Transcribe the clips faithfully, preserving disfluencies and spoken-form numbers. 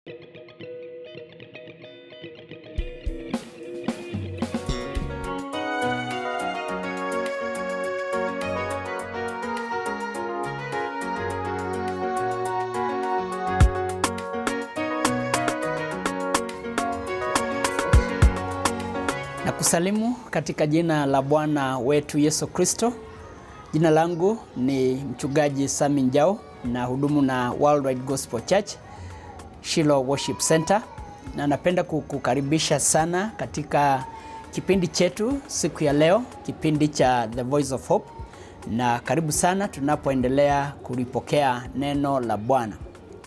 Na kusalimu katika jina la Bwana wetu Yesu Kristo. Jina langu ni mchungaji Sami Njau na hudumu na Worldwide Gospel Church Shiloh Worship Center, na napenda kukukaribisha sana katika kipindi chetu siku ya leo, kipindi cha The Voice of Hope, na karibu sana tunapoendelea kulipokea neno la Bwana.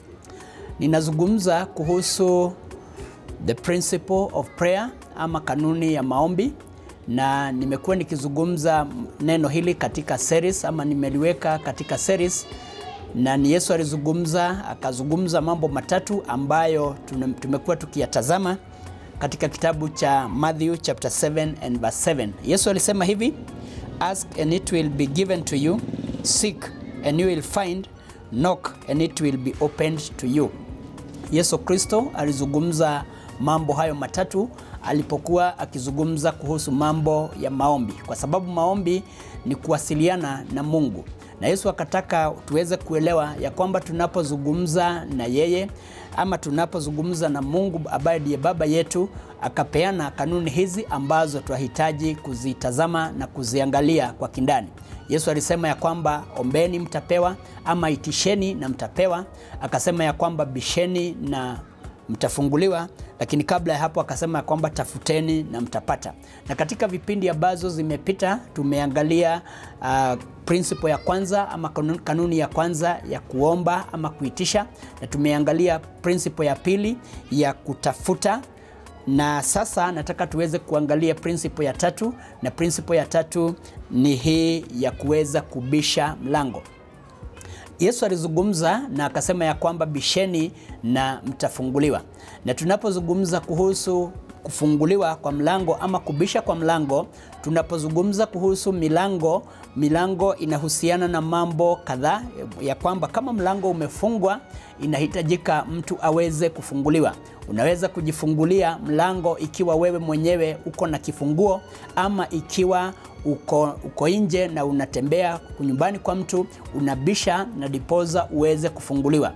Ninazungumza kuhusu the principle of prayer ama kanuni ya maombi, na nimekuwa nikizungumza neno hili katika series ama nimeliweka katika series, na ni Yesu alizungumza akazungumza mambo matatu ambayo tumekuwa tukiyatazama katika kitabu cha Matthew chapter seven and verse seven. Yesu alisema hivi: ask and it will be given to you, seek and you will find, knock and it will be opened to you. Yesu Kristo alizungumza mambo hayo matatu alipokuwa akizungumza kuhusu mambo ya maombi, kwa sababu maombi ni kuwasiliana na Mungu. Na Yesu akataka tuweze kuelewa ya kwamba tunapozungumza na yeye ama tunapozungumza na Mungu ambaye ndiye baba yetu, akapeana kanuni hizi ambazo tunahitaji kuzitazama na kuziangalia kwa kindani. Yesu alisema ya kwamba ombeni mtapewa, ama itisheni na mtapewa. Akasema ya kwamba bisheni na mtafunguliwa, lakini kabla ya hapo akasema kwamba tafuteni na mtapata. Na katika vipindi ambazo zimepita tumeangalia uh, principle ya kwanza ama kanuni ya kwanza ya kuomba ama kuitisha, na tumeangalia principle ya pili ya kutafuta, na sasa nataka tuweze kuangalia principle ya tatu, na principle ya tatu ni hii ya kuweza kubisha mlango. Yesu alizungumza na akasema ya kwamba bisheni na mtafunguliwa. Na tunapozungumza kuhusu kufunguliwa kwa mlango ama kubisha kwa mlango, tunapozungumza kuhusu milango, milango inahusiana na mambo kadhaa, ya kwamba kama mlango umefungwa inahitajika mtu aweze kufunguliwa. Unaweza kujifungulia mlango ikiwa wewe mwenyewe uko na kifunguo, ama ikiwa uko, uko nje na unatembea nyumbani kwa mtu, unabisha na dipoza uweze kufunguliwa.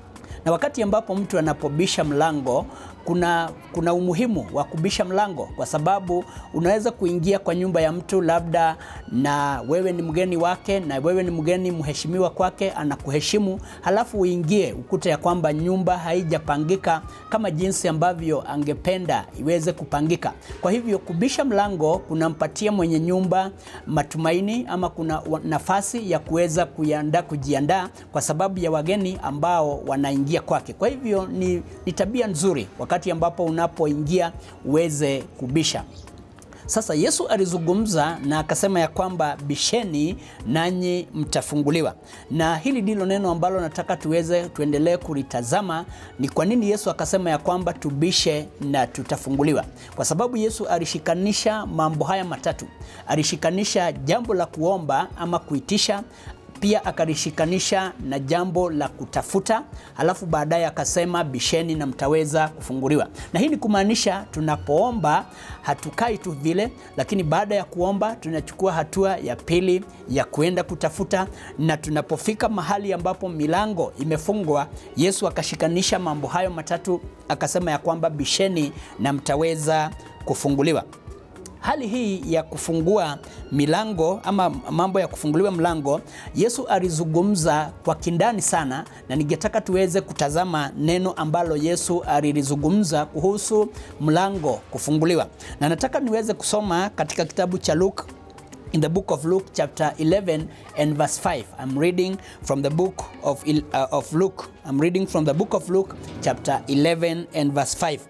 Na wakati ambapo mtu anapobisha mlango, kuna kuna umuhimu wa kubisha mlango, kwa sababu unaweza kuingia kwa nyumba ya mtu labda na wewe ni mgeni wake, na wewe ni mgeni mheshimiwa kwake, anakuheshimu, halafu uingie ukute ya kwamba nyumba haijapangika kama jinsi ambavyo angependa iweze kupangika. Kwa hivyo kubisha mlango kunampatia mwenye nyumba matumaini, ama kuna nafasi ya kuweza kujiandaa kujiandaa kwa sababu ya wageni ambao wanaingia kwake. Kwa hivyo ni, ni tabia nzuri wakati ambapo unapoingia uweze kubisha. Sasa Yesu alizungumza na akasema ya kwamba bisheni nanyi mtafunguliwa. Na hili ndilo neno ambalo nataka tuweze tuendelee kulitazama, ni kwa nini Yesu akasema ya kwamba tubishe na tutafunguliwa. Kwa sababu Yesu alishikanisha mambo haya matatu. Alishikanisha jambo la kuomba ama kuitisha, pia akalishikanisha na jambo la kutafuta, halafu baadaye akasema bisheni na mtaweza kufunguliwa. Na hii ni kumaanisha tunapoomba hatukai tu vile, lakini baada ya kuomba tunachukua hatua ya pili ya kuenda kutafuta, na tunapofika mahali ambapo milango imefungwa, Yesu akashikanisha mambo hayo matatu, akasema ya kwamba bisheni na mtaweza kufunguliwa. Hali hii ya kufungua milango ama mambo ya kufunguliwa mlango, Yesu alizungumza kwa kindani sana, na ningetaka tuweze kutazama neno ambalo Yesu alilizungumza kuhusu mlango kufunguliwa. Na nataka niweze kusoma katika kitabu cha Luke, in the book of Luke chapter eleven and verse five. I'm reading from the book of uh, of Luke. I'm reading from the book of Luke chapter eleven and verse five.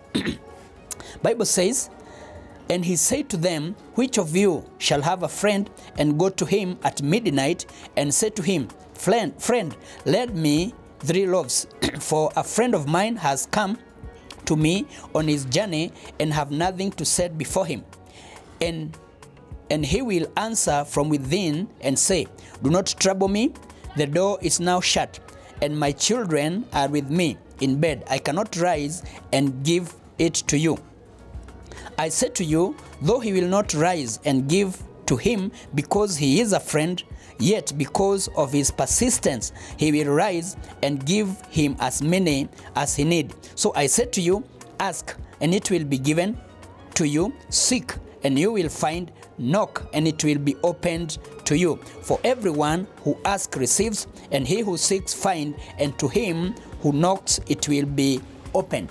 Bible says, and he said to them, which of you shall have a friend and go to him at midnight and say to him, friend, friend, lend me three loaves, for a friend of mine has come to me on his journey and have nothing to set before him. And and he will answer from within and say, do not trouble me, the door is now shut, and my children are with me. in bed. I cannot rise and give it to you. I say to you, though he will not rise and give to him because he is a friend, yet because of his persistence, he will rise and give him as many as he need. So I say to you, ask, and it will be given to you. Seek, and you will find. Knock, and it will be opened to you. For everyone who asks receives, and he who seeks finds, and to him who knocks it will be opened.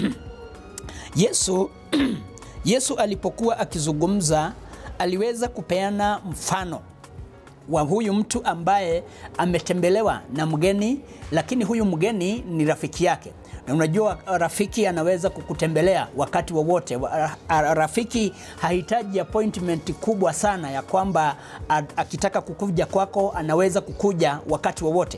Yesu Yesu alipokuwa akizungumza, aliweza kupeana mfano wa huyu mtu ambaye ametembelewa na mgeni, lakini huyu mgeni ni rafiki yake. Na unajua rafiki anaweza kukutembelea wakati wowote. Rafiki hahitaji appointment kubwa sana ya kwamba akitaka kukuja kwako anaweza kukuja wakati wowote.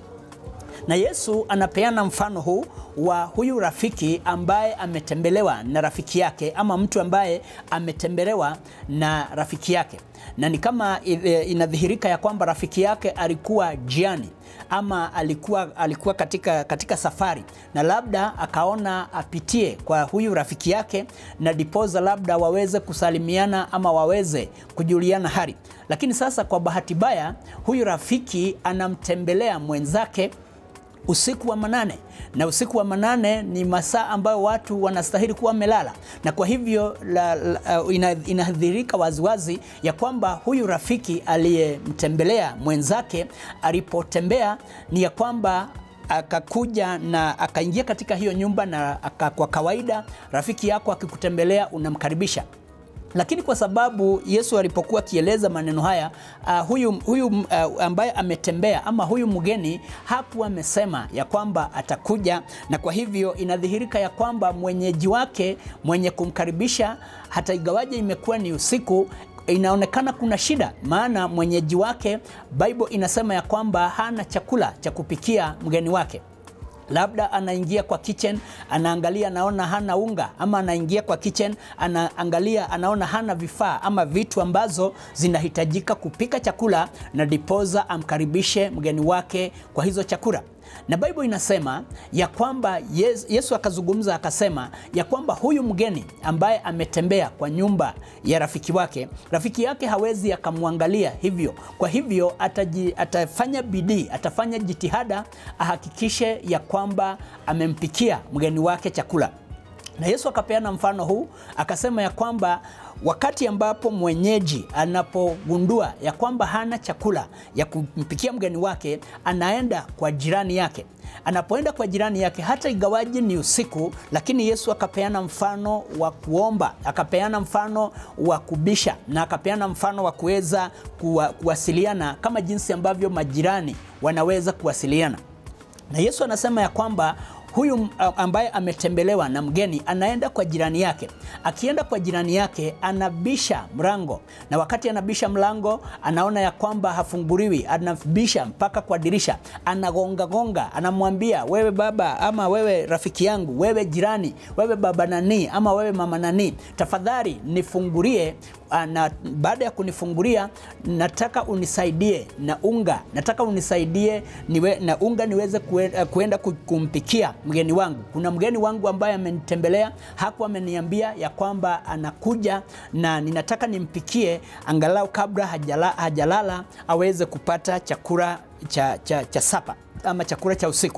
Na Yesu anapeana mfano huu wa huyu rafiki ambaye ametembelewa na rafiki yake, ama mtu ambaye ametembelewa na rafiki yake. Na ni kama inadhihirika ya kwamba rafiki yake alikuwa jiani, ama alikuwa alikuwa katika katika safari, na labda akaona apitie kwa huyu rafiki yake na dipoza labda waweze kusalimiana ama waweze kujuliana hali. Lakini sasa kwa bahati mbaya huyu rafiki anamtembelea mwenzake usiku wa manane, na usiku wa manane ni masaa ambayo watu wanastahili kuwa melala, na kwa hivyo la, la, inadhihirika waziwazi ya kwamba huyu rafiki aliyemtembelea mwenzake alipotembea ni ya kwamba akakuja na akaingia katika hiyo nyumba, na aka, kwa kawaida rafiki yako akikutembelea unamkaribisha. Lakini kwa sababu Yesu alipokuwa kieleza maneno haya, uh, huyu, huyu uh, ambaye ametembea ama huyu mgeni hakuwa amesema ya kwamba atakuja, na kwa hivyo inadhihirika ya kwamba mwenyeji wake mwenye kumkaribisha, hata igawaje imekuwa ni usiku, inaonekana kuna shida, maana mwenyeji wake Bible inasema ya kwamba hana chakula cha kupikia mgeni wake. Labda anaingia kwa kitchen, anaangalia anaona hana unga, ama anaingia kwa kitchen anaangalia anaona hana vifaa ama vitu ambazo zinahitajika kupika chakula, na dipoza amkaribishe mgeni wake kwa hizo chakula. Na Bible inasema ya kwamba Yesu, Yesu akazungumza akasema ya kwamba huyu mgeni ambaye ametembea kwa nyumba ya rafiki wake, rafiki yake hawezi akamwangalia hivyo. Kwa hivyo ataji, atafanya bidii, atafanya jitihada ahakikishe ya kwamba amempikia mgeni wake chakula. Na Yesu akapeana mfano huu akasema ya kwamba wakati ambapo mwenyeji anapogundua ya kwamba hana chakula ya kumpikia mgeni wake, anaenda kwa jirani yake. Anapoenda kwa jirani yake, hata igawaji ni usiku, lakini Yesu akapeana mfano wa kuomba, akapeana mfano wa kubisha, na akapeana mfano wa kuweza kuwa, kuwasiliana kama jinsi ambavyo majirani wanaweza kuwasiliana. Na Yesu anasema ya kwamba huyu ambaye ametembelewa na mgeni anaenda kwa jirani yake. Akienda kwa jirani yake anabisha mlango, na wakati anabisha mlango anaona ya kwamba hafunguliwi, anabisha mpaka kwa dirisha, anagonga gonga, anamwambia wewe baba, ama wewe rafiki yangu, wewe jirani, wewe baba nani, ama wewe mama nani, tafadhali nifungulie. Na baada ya kunifungulia nataka unisaidie na unga, nataka unisaidie niwe, na unga niweze kuenda kumpikia mgeni wangu. Kuna mgeni wangu ambaye amenitembelea, hakuwa ameniambia ya kwamba anakuja, na ninataka nimpikie angalau kabla hajala, hajalala aweze kupata chakula cha, cha, cha sapa ama chakula cha usiku.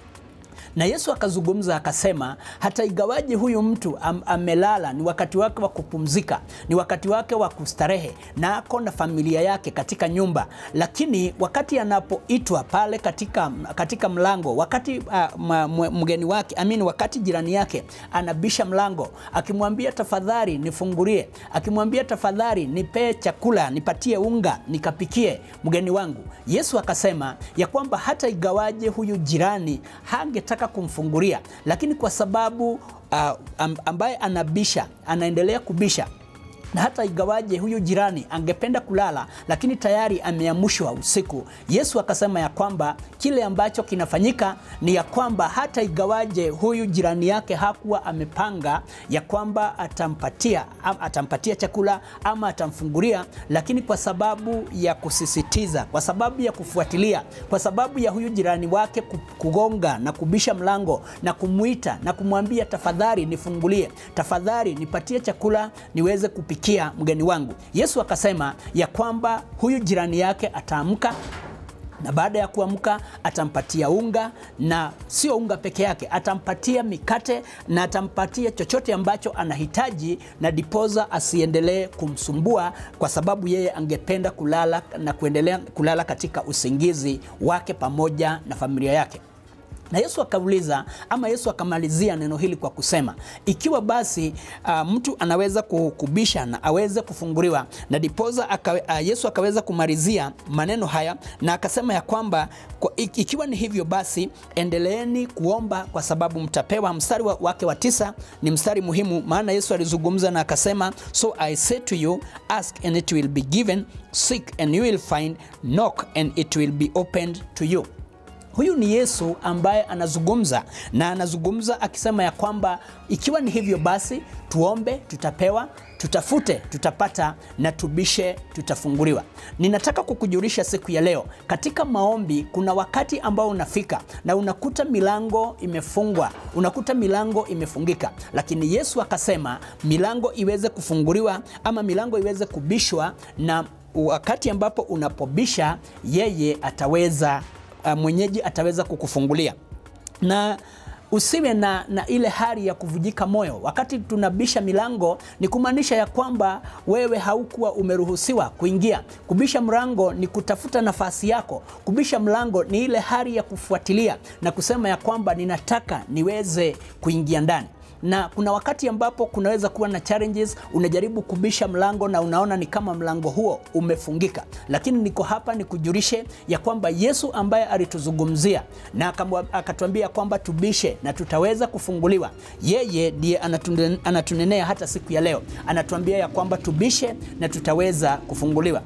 Na Yesu akazungumza akasema hata igawaje huyu mtu am, amelala, ni wakati wake wa kupumzika, ni wakati wake wa kustarehe, na ako na familia yake katika nyumba, lakini wakati anapoitwa pale katika katika mlango, wakati uh, mgeni wake amini wakati jirani yake anabisha mlango akimwambia tafadhali nifungulie, akimwambia tafadhali nipe chakula, nipatie unga nikapikie mgeni wangu, Yesu akasema ya kwamba hata igawaje huyu jirani hangetaka kumfungulia, lakini kwa sababu uh, ambaye anabisha anaendelea kubisha, Na hata igawaje huyu jirani angependa kulala, lakini tayari ameamshwa usiku. Yesu akasema ya kwamba kile ambacho kinafanyika ni ya kwamba hata igawaje huyu jirani yake hakuwa amepanga ya kwamba atampatia atampatia chakula ama atamfungulia, lakini kwa sababu ya kusisitiza, kwa sababu ya kufuatilia, kwa sababu ya huyu jirani wake kugonga na kubisha mlango na kumuita na kumwambia, tafadhali nifungulie, tafadhali nipatie chakula niweze kupikia mgeni wangu, Yesu akasema ya kwamba huyu jirani yake ataamka, na baada ya kuamka atampatia unga, na sio unga peke yake, atampatia mikate na atampatia chochote ambacho anahitaji, na dipoza asiendelee kumsumbua, kwa sababu yeye angependa kulala na kuendelea kulala katika usingizi wake pamoja na familia yake. Na Yesu akauliza, ama Yesu akamalizia neno hili kwa kusema, ikiwa basi uh, mtu anaweza kubisha na aweze kufunguliwa, na dipoza aka, uh, Yesu akaweza kumalizia maneno haya na akasema ya kwamba kwa, ikiwa ni hivyo basi endeleeni kuomba kwa sababu mtapewa. Mstari wa, wake wa tisa ni mstari muhimu, maana Yesu alizungumza na akasema, so I say to you, ask and it will be given, seek and you will find, knock and it will be opened to you. Huyu ni Yesu ambaye anazungumza, na anazungumza akisema ya kwamba ikiwa ni hivyo basi tuombe tutapewa, tutafute tutapata, na tubishe tutafunguliwa. Ninataka kukujulisha siku ya leo, katika maombi kuna wakati ambao unafika na unakuta milango imefungwa, unakuta milango imefungika, lakini Yesu akasema milango iweze kufunguliwa ama milango iweze kubishwa, na wakati ambapo unapobisha yeye ataweza mwenyeji ataweza kukufungulia. Na usiwe na, na ile hali ya kuvujika moyo wakati tunabisha milango. Ni kumaanisha ya kwamba wewe haukuwa umeruhusiwa kuingia. Kubisha mlango ni kutafuta nafasi yako. Kubisha mlango ni ile hali ya kufuatilia na kusema ya kwamba ninataka niweze kuingia ndani. Na kuna wakati ambapo kunaweza kuwa na challenges, unajaribu kubisha mlango na unaona ni kama mlango huo umefungika. Lakini niko hapa nikujulishe ya kwamba Yesu ambaye alituzungumzia na akatuambia kwamba tubishe na tutaweza kufunguliwa, yeye ndiye anatunenea hata siku ya leo. Anatuambia ya kwamba tubishe na tutaweza kufunguliwa.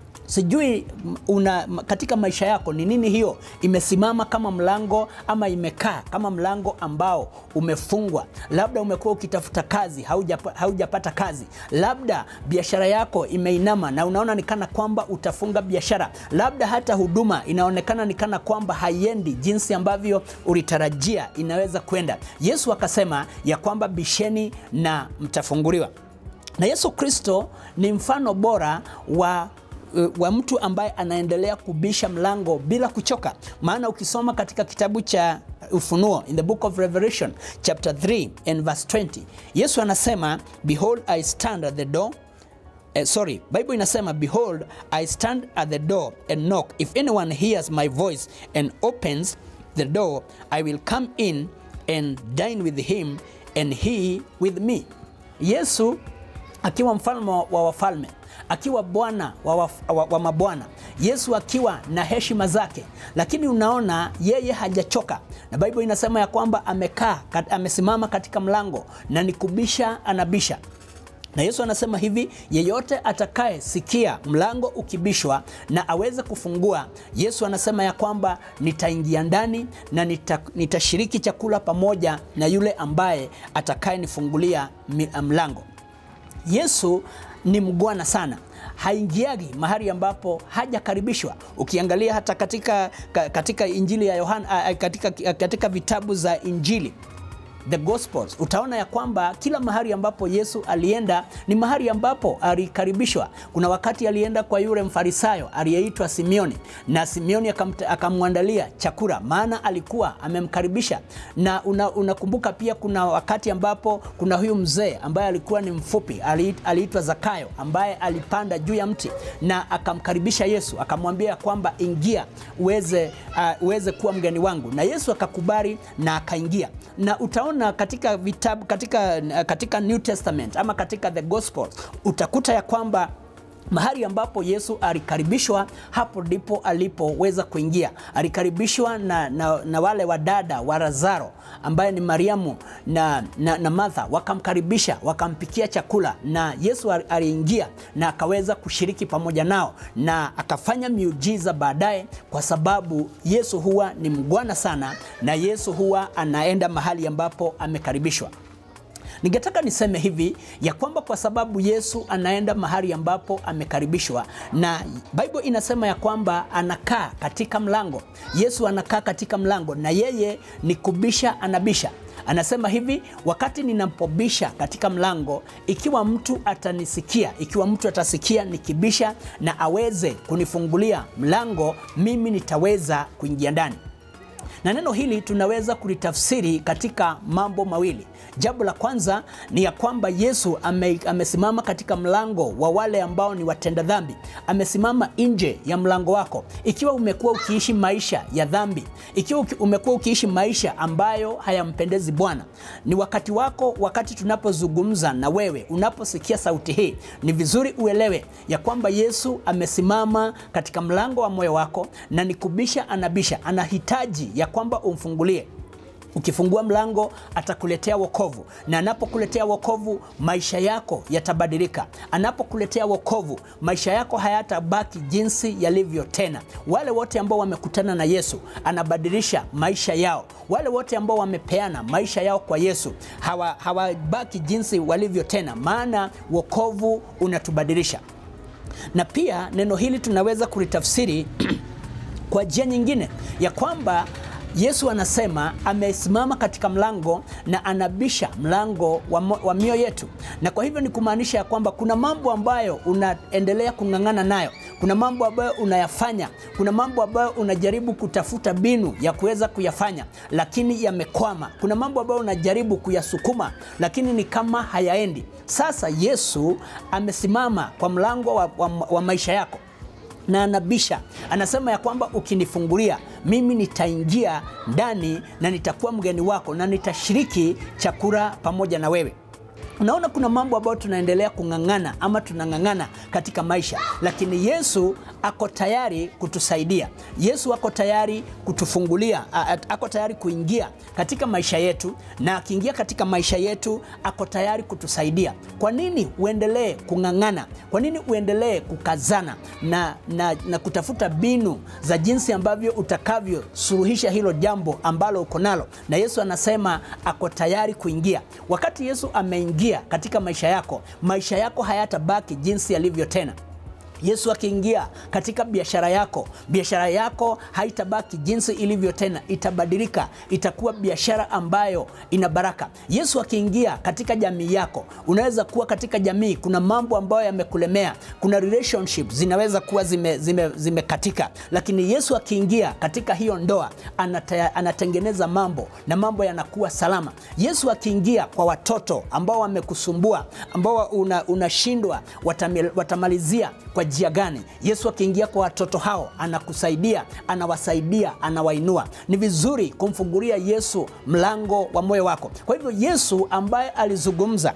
Sijui una, katika maisha yako ni nini hiyo imesimama kama mlango ama imekaa kama mlango ambao umefungwa. Labda umekuwa ukitafuta kazi, haujapata haujapata kazi. Labda biashara yako imeinama na unaona nikana kwamba utafunga biashara. Labda hata huduma inaonekana nikana kwamba haiendi jinsi ambavyo ulitarajia inaweza kwenda. Yesu akasema ya kwamba bisheni na mtafunguliwa. Na Yesu Kristo ni mfano bora wa wa mtu ambaye anaendelea kubisha mlango bila kuchoka. Maana ukisoma katika kitabu cha Ufunuo, in the book of Revelation chapter three and verse twenty, Yesu anasema, behold I stand at the door. Uh, sorry, Bible inasema, behold I stand at the door and knock. If anyone hears my voice and opens the door, I will come in and dine with him and he with me. Yesu akiwa mfalme wa wafalme, akiwa Bwana wa, wa, wa, wa mabwana, Yesu akiwa na heshima zake, lakini unaona yeye hajachoka. Na Bible inasema ya kwamba amekaa, amesimama katika mlango na nikubisha anabisha. Na Yesu anasema hivi, yeyote atakaye sikia mlango ukibishwa na aweze kufungua, Yesu anasema ya kwamba nitaingia ndani na nita, nitashiriki chakula pamoja na yule ambaye atakaye nifungulia mlango. Yesu ni mgwana sana. Haingiagi mahali ambapo hajakaribishwa. Ukiangalia hata katika katika Injili ya Yohana, katika katika vitabu za Injili, the Gospels, utaona ya kwamba kila mahali ambapo Yesu alienda ni mahali ambapo alikaribishwa. Kuna wakati alienda kwa yule mfarisayo aliyeitwa Simioni, na Simioni akamwandalia chakula, maana alikuwa amemkaribisha. Na unakumbuka una pia kuna wakati ambapo kuna huyu mzee ambaye alikuwa ni mfupi, aliitwa Zakayo, ambaye alipanda juu ya mti na akamkaribisha Yesu, akamwambia kwamba ingia uweze uh, uweze kuwa mgeni wangu. Na Yesu akakubali na akaingia. Na utaona na katika vitabu katika katika New Testament ama katika the Gospel utakuta ya kwamba mahali ambapo Yesu alikaribishwa, hapo ndipo alipoweza kuingia. Alikaribishwa na, na, na wale wadada wa Lazaro ambaye ni Mariamu na, na, na Martha. Wakamkaribisha, wakampikia chakula, na Yesu aliingia na akaweza kushiriki pamoja nao na akafanya miujiza baadaye, kwa sababu Yesu huwa ni mgwana sana na Yesu huwa anaenda mahali ambapo amekaribishwa. Ningetaka niseme hivi ya kwamba kwa sababu Yesu anaenda mahali ambapo amekaribishwa, na Bible inasema ya kwamba anakaa katika mlango. Yesu anakaa katika mlango na yeye ni kubisha anabisha. Anasema hivi, wakati ninapobisha katika mlango, ikiwa mtu atanisikia, ikiwa mtu atasikia nikibisha na aweze kunifungulia mlango, mimi nitaweza kuingia ndani. Na neno hili tunaweza kulitafsiri katika mambo mawili. Jambo la kwanza ni ya kwamba Yesu ame, amesimama katika mlango wa wale ambao ni watenda dhambi. Amesimama nje ya mlango wako. Ikiwa umekuwa ukiishi maisha ya dhambi, ikiwa umekuwa ukiishi maisha ambayo hayampendezi Bwana, ni wakati wako, wakati tunapozungumza na wewe, unaposikia sauti hii, ni vizuri uelewe ya kwamba Yesu amesimama katika mlango wa moyo wako na nikubisha anabisha. Anahitaji ya kwamba umfungulie. Ukifungua mlango atakuletea wokovu, na anapokuletea wokovu maisha yako yatabadilika. Anapokuletea wokovu maisha yako hayatabaki jinsi yalivyo tena. Wale wote ambao wamekutana na Yesu anabadilisha maisha yao. Wale wote ambao wamepeana maisha yao kwa Yesu hawa hawabaki jinsi walivyo tena, maana wokovu unatubadilisha. Na pia neno hili tunaweza kulitafsiri kwa njia nyingine ya kwamba Yesu anasema amesimama katika mlango na anabisha mlango wa, wa mioyo yetu. Na kwa hivyo ni kumaanisha ya kwamba kuna mambo ambayo unaendelea kung'ang'ana nayo. Kuna mambo ambayo unayafanya. Kuna mambo ambayo unajaribu kutafuta binu ya kuweza kuyafanya, lakini yamekwama. Kuna mambo ambayo unajaribu kuyasukuma, lakini ni kama hayaendi. Sasa Yesu amesimama kwa mlango wa, wa, wa maisha yako na anabisha. Anasema ya kwamba ukinifungulia, mimi nitaingia ndani na nitakuwa mgeni wako na nitashiriki chakula pamoja na wewe. Unaona, kuna mambo ambayo tunaendelea kung'ang'ana ama tunang'ang'ana katika maisha, lakini Yesu ako tayari kutusaidia. Yesu ako tayari kutufungulia, ako tayari kuingia katika maisha yetu, na akiingia katika maisha yetu ako tayari kutusaidia. Kwa nini uendelee kung'ang'ana? Kwa nini uendelee kukazana na, na, na kutafuta binu za jinsi ambavyo utakavyo suluhisha hilo jambo ambalo uko nalo? Na Yesu anasema ako tayari kuingia. Wakati Yesu ameingia katika maisha yako, maisha yako hayatabaki jinsi yalivyo tena. Yesu akiingia katika biashara yako, biashara yako haitabaki jinsi ilivyo tena, itabadilika, itakuwa biashara ambayo ina baraka. Yesu akiingia katika jamii yako, unaweza kuwa katika jamii kuna mambo ambayo yamekulemea, kuna relationships zinaweza kuwa zime, zime, zime katika, lakini Yesu akiingia katika hiyo ndoa, anata, anatengeneza mambo na mambo yanakuwa salama. Yesu akiingia kwa watoto ambao wamekusumbua, ambao unashindwa una watamalizia kwa njia gani, Yesu akiingia kwa watoto hao anakusaidia, anawasaidia, anawainua. Ni vizuri kumfungulia Yesu mlango wa moyo wako. Kwa hivyo Yesu ambaye alizungumza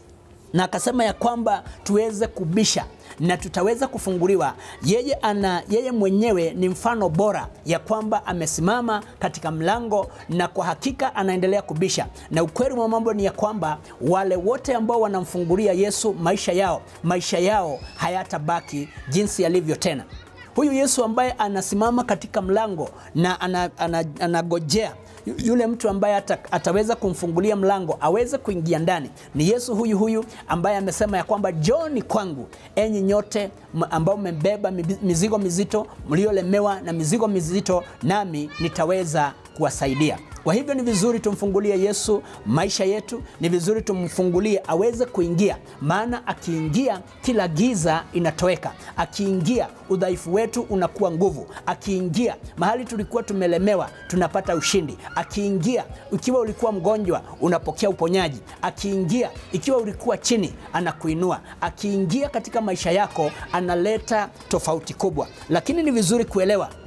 na akasema ya kwamba tuweze kubisha na tutaweza kufunguliwa, yeye ana yeye mwenyewe ni mfano bora ya kwamba amesimama katika mlango na kwa hakika anaendelea kubisha. Na ukweli wa mambo ni ya kwamba wale wote ambao wanamfungulia Yesu maisha yao, maisha yao hayatabaki jinsi yalivyo tena. Huyu Yesu ambaye anasimama katika mlango na anagojea ana, ana yule mtu ambaye ata, ataweza kumfungulia mlango aweze kuingia ndani, ni Yesu huyu huyu ambaye amesema ya kwamba njooni kwangu enyi nyote ambao mmebeba mizigo mizito, mliolemewa na mizigo mizito, nami nitaweza kuwasaidia. Kwa hivyo ni vizuri tumfungulie Yesu maisha yetu, ni vizuri tumfungulie aweze kuingia, maana akiingia kila giza inatoweka. Akiingia udhaifu wetu unakuwa nguvu. Akiingia mahali tulikuwa tumelemewa tunapata ushindi. Akiingia ikiwa ulikuwa mgonjwa unapokea uponyaji. Akiingia ikiwa ulikuwa chini anakuinua. Akiingia katika maisha yako analeta tofauti kubwa. Lakini ni vizuri kuelewa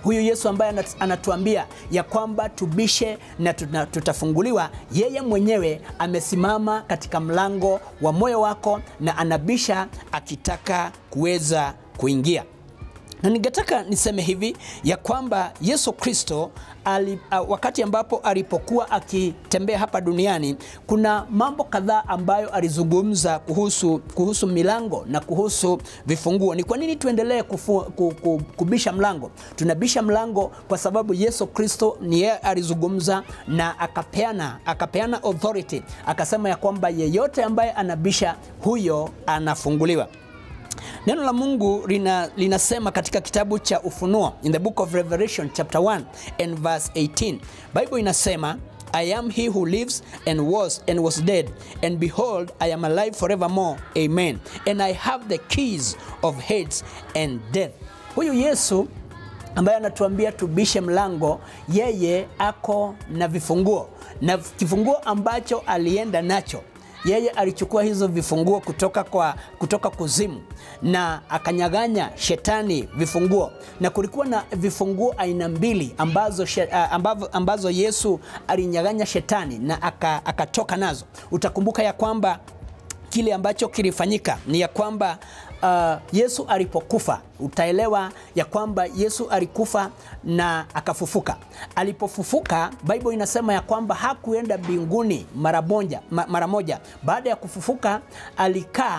Huyu Yesu ambaye anatuambia ya kwamba tubishe na tutafunguliwa, yeye mwenyewe amesimama katika mlango wa moyo wako na anabisha akitaka kuweza kuingia. Na ningetaka niseme hivi ya kwamba Yesu Kristo ali, uh, wakati ambapo alipokuwa akitembea hapa duniani, kuna mambo kadhaa ambayo alizungumza kuhusu kuhusu milango na kuhusu vifunguo. Ni kwa nini tuendelee kufu, ku, kubisha mlango? Tunabisha mlango kwa sababu Yesu Kristo ni yeye alizungumza na akapeana akapeana authority, akasema ya kwamba yeyote ambaye anabisha huyo anafunguliwa. Neno la Mungu lina, linasema katika kitabu cha Ufunuo, in the book of Revelation chapter one and verse eighteen. Bible inasema, I am he who lives and was and was dead, and behold, I am alive forevermore. Amen. And I have the keys of Hades and death. Huyu Yesu ambaye anatuambia tubishe mlango, yeye ako na vifunguo, na kifunguo ambacho alienda nacho, yeye alichukua hizo vifunguo kutoka kwa kutoka kuzimu na akanyaganya shetani vifunguo. Na kulikuwa na vifunguo aina mbili ambazo ambazo, ambazo Yesu alinyaganya shetani na akatoka nazo. Utakumbuka ya kwamba kile ambacho kilifanyika ni ya kwamba uh, Yesu alipokufa, utaelewa ya kwamba Yesu alikufa na akafufuka. Alipofufuka, Bible inasema ya kwamba hakuenda mbinguni mara moja, mara moja. Baada ya kufufuka alikaa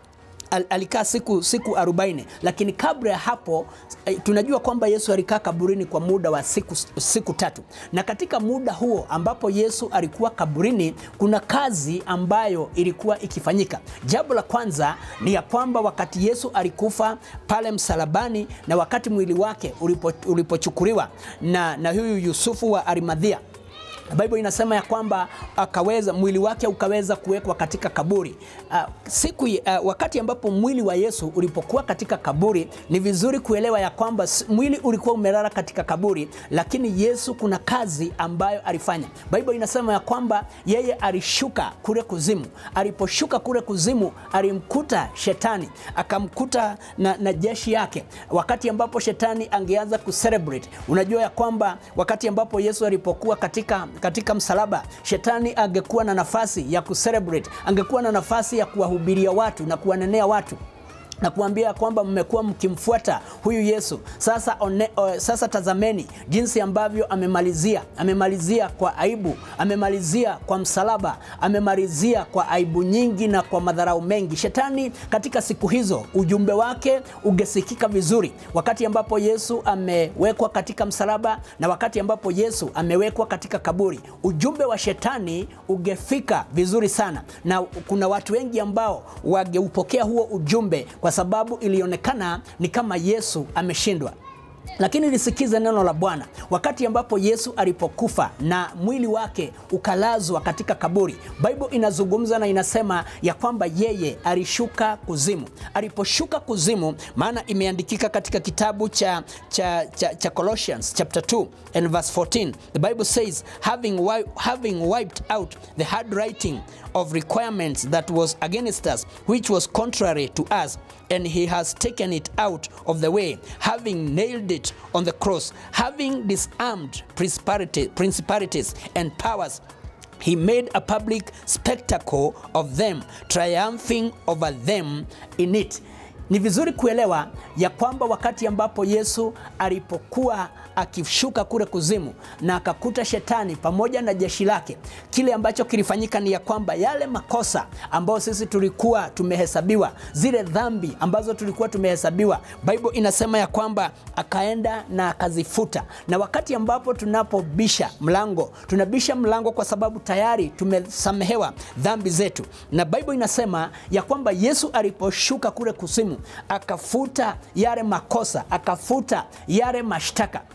alikaa siku siku arobaini, lakini kabla ya hapo tunajua kwamba Yesu alikaa kaburini kwa muda wa siku siku tatu. Na katika muda huo ambapo Yesu alikuwa kaburini, kuna kazi ambayo ilikuwa ikifanyika. Jambo la kwanza ni ya kwamba wakati Yesu alikufa pale msalabani na wakati mwili wake ulipo, ulipochukuliwa na na huyu Yusufu wa Arimathea, Bible inasema ya kwamba akaweza mwili wake ukaweza kuwekwa katika kaburi. Uh, siku uh, wakati ambapo mwili wa Yesu ulipokuwa katika kaburi, ni vizuri kuelewa ya kwamba mwili ulikuwa umelala katika kaburi, lakini Yesu kuna kazi ambayo alifanya. Bible inasema ya kwamba yeye alishuka kule kuzimu. Aliposhuka kule kuzimu, alimkuta shetani, akamkuta na, na jeshi yake. Wakati ambapo shetani angeanza kucelebrate, unajua ya kwamba wakati ambapo Yesu alipokuwa katika katika msalaba, shetani angekuwa na nafasi ya kucelebrate, angekuwa na nafasi ya kuwahubiria watu na kuwanenea watu na kuambia kwamba mmekuwa mkimfuata huyu Yesu. Sasa one, o, sasa tazameni jinsi ambavyo amemalizia, amemalizia kwa aibu, amemalizia kwa msalaba, amemalizia kwa aibu nyingi na kwa madharau mengi. Shetani katika siku hizo ujumbe wake ungesikika vizuri wakati ambapo Yesu amewekwa katika msalaba na wakati ambapo Yesu amewekwa katika kaburi. Ujumbe wa shetani ungefika vizuri sana, na kuna watu wengi ambao wangeupokea huo ujumbe kwa sababu ilionekana ni kama Yesu ameshindwa. Lakini lisikize neno la Bwana. Wakati ambapo Yesu alipokufa na mwili wake ukalazwa katika kaburi, Bible inazungumza na inasema ya kwamba yeye alishuka kuzimu. Aliposhuka kuzimu, maana imeandikika katika kitabu cha cha cha, cha Colossians chapter two and verse fourteen. The Bible says, having having wiped out the handwriting of requirements that was against us, which was contrary to us, and he has taken it out of the way, having nailed it on the cross, having disarmed principalities and powers, he made a public spectacle of them, triumphing over them in it. Ni vizuri kuelewa ya kwamba wakati ambapo Yesu alipokuwa akishuka kule kuzimu na akakuta shetani pamoja na jeshi lake, kile ambacho kilifanyika ni ya kwamba yale makosa ambayo sisi tulikuwa tumehesabiwa, zile dhambi ambazo tulikuwa tumehesabiwa, Bible inasema ya kwamba akaenda na akazifuta. Na wakati ambapo tunapobisha mlango, tunabisha mlango kwa sababu tayari tumesamehewa dhambi zetu. Na Bible inasema ya kwamba Yesu aliposhuka kule kuzimu, akafuta yale makosa, akafuta yale mashtaka.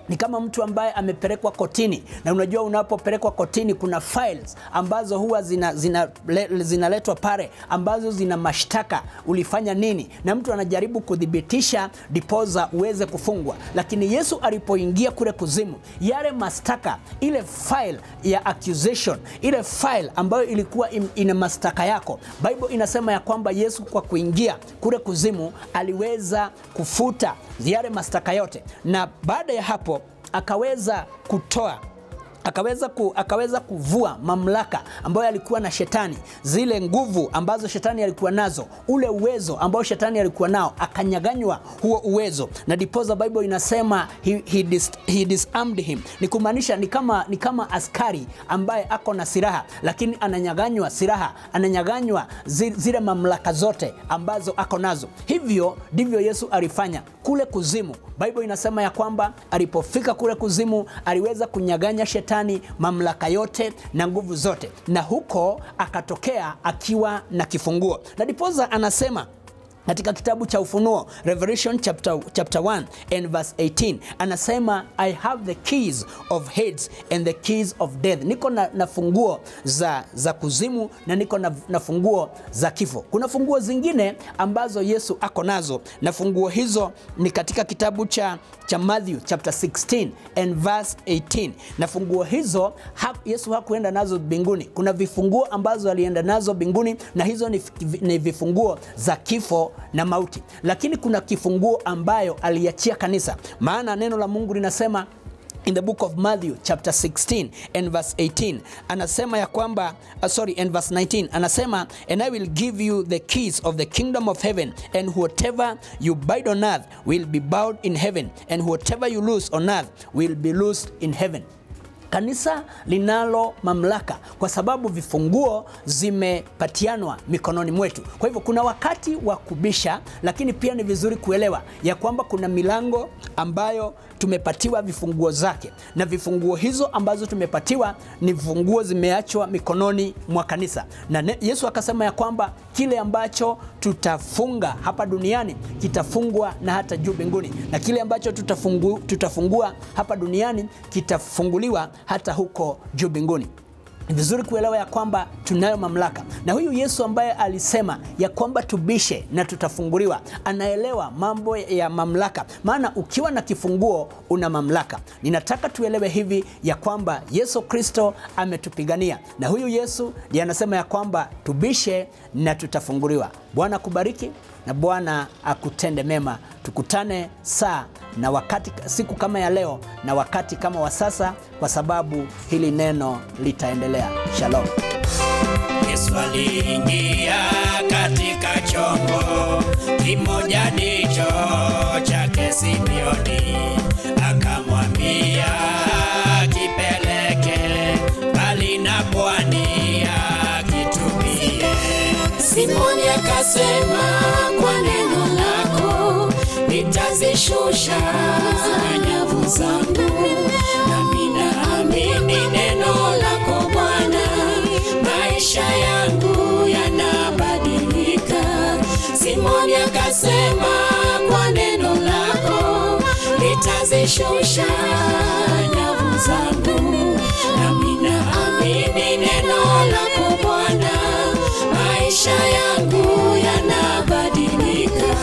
ni kama mtu ambaye amepelekwa kotini, na unajua unapopelekwa kotini kuna files ambazo huwa zina zina zinaletwa pale ambazo zina mashtaka, ulifanya nini, na mtu anajaribu kudhibitisha dipoza uweze kufungwa. Lakini Yesu alipoingia kule kuzimu, yale mashtaka, ile file ya accusation, ile file ambayo ilikuwa ina mashtaka yako, Bible inasema ya kwamba Yesu kwa kuingia kule kuzimu aliweza kufuta yale mashtaka yote, na baada ya hapo akaweza kutoa akaweza ku, akaweza kuvua mamlaka ambayo alikuwa na shetani, zile nguvu ambazo shetani alikuwa nazo, ule uwezo ambao shetani alikuwa nao, akanyaganywa huo uwezo. Na dipoza Bible inasema he, he, dis, he disarmed him. Ni kumaanisha ni kama ni kama askari ambaye ako na silaha, lakini ananyaganywa silaha, ananyaganywa zile mamlaka zote ambazo ako nazo. Hivyo ndivyo Yesu alifanya kule kuzimu. Bible inasema ya kwamba alipofika kule kuzimu aliweza kunyaganya shetani mamlaka yote na nguvu zote, na huko akatokea akiwa na kifunguo. Na dipoza anasema katika kitabu cha Ufunuo, Revelation chapter chapter one and verse eighteen, anasema I have the keys of Hades and the keys of death. Niko na, na funguo za za kuzimu na niko na, na funguo za kifo. Kuna funguo zingine ambazo Yesu ako nazo, na funguo hizo ni katika kitabu cha cha Matthew chapter sixteen and verse eighteen. Na funguo hizo ha, Yesu hakuenda nazo mbinguni. Kuna vifunguo ambazo alienda nazo mbinguni, na hizo ni, ni vifunguo za kifo na mauti. Lakini kuna kifunguo ambayo aliachia kanisa. Maana neno la Mungu linasema in the book of Matthew chapter sixteen and verse eighteen, anasema ya kwamba uh, sorry and verse nineteen, anasema and I will give you the keys of the kingdom of heaven, and whatever you bind on earth will be bound in heaven, and whatever you loose on earth will be loosed in heaven. Kanisa linalo mamlaka kwa sababu vifunguo zimepatianwa mikononi mwetu. Kwa hivyo kuna wakati wa kubisha, lakini pia ni vizuri kuelewa ya kwamba kuna milango ambayo tumepatiwa vifunguo zake, na vifunguo hizo ambazo tumepatiwa ni vifunguo zimeachwa mikononi mwa kanisa. Na Yesu akasema ya kwamba kile ambacho tutafunga hapa duniani kitafungwa na hata juu mbinguni, na kile ambacho tutafungu, tutafungua hapa duniani kitafunguliwa hata huko juu mbinguni. Ni vizuri kuelewa ya kwamba tunayo mamlaka, na huyu Yesu ambaye alisema ya kwamba tubishe na tutafunguliwa, anaelewa mambo ya mamlaka. Maana ukiwa na kifunguo una mamlaka. Ninataka tuelewe hivi ya kwamba Yesu Kristo ametupigania, na huyu Yesu ndiye anasema ya kwamba tubishe na tutafunguliwa. Bwana kubariki na Bwana akutende mema. Tukutane saa na wakati siku kama ya leo na wakati kama wa sasa, kwa sababu hili neno litaendelea. Shalom. Yesu aliingia katika chombo kimoja ndicho chake Simeoni, akamwambia kipeleke bali na pwani akitumie. Simoni akasema kwa neno lako nitazishusha nyavu zangu, nami naamini neno lako Bwana, maisha yangu yanabadilika. Simoni akasema kwa neno lako nitazishusha nyavu zangu, nami naamini neno lako Bwana, maisha yangu yanabadilika.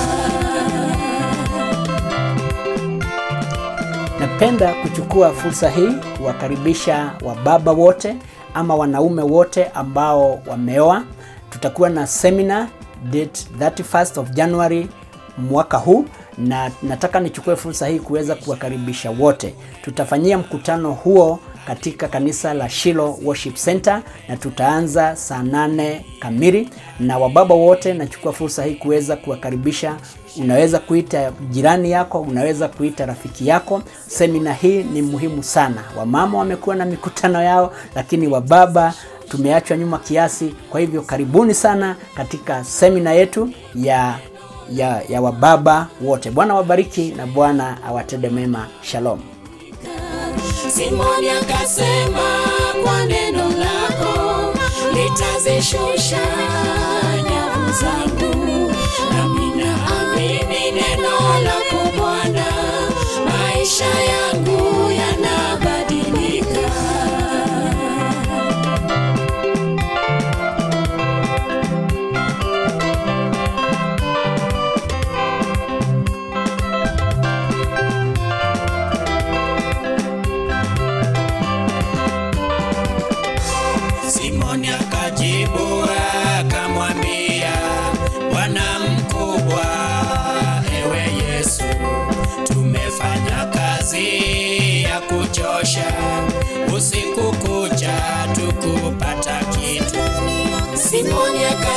Napenda kuchukua fursa hii kuwakaribisha wababa wote ama wanaume wote ambao wameoa. Tutakuwa na seminar date thirty-first of January mwaka huu, na nataka nichukue fursa hii kuweza kuwakaribisha wote. Tutafanyia mkutano huo katika kanisa la Shiloh Worship Center, na tutaanza saa nane kamili. Na wababa wote nachukua fursa hii kuweza kuwakaribisha. Unaweza kuita jirani yako, unaweza kuita rafiki yako. Semina hii ni muhimu sana. Wamama wamekuwa na mikutano yao, lakini wababa tumeachwa nyuma kiasi. Kwa hivyo karibuni sana katika semina yetu ya ya ya wababa wote. Bwana wabariki na Bwana awatende mema. Shalom. Simoni akasema kwa neno lako nitazishusha nyavu zangu, nami naamini neno lako Bwana, maisha yangu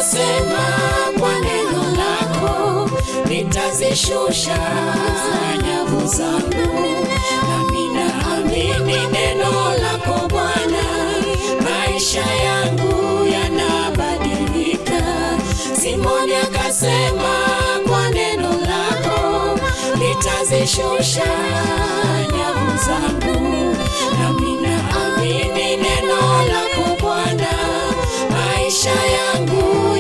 akasema kwa neno lako nitazishusha nyavu zangu. Nami naamini neno lako Bwana, maisha yangu yanabadilika. Simoni akasema kwa neno lako nitazishusha nyavu zangu. Nami naamini neno lako Bwana, maisha yangu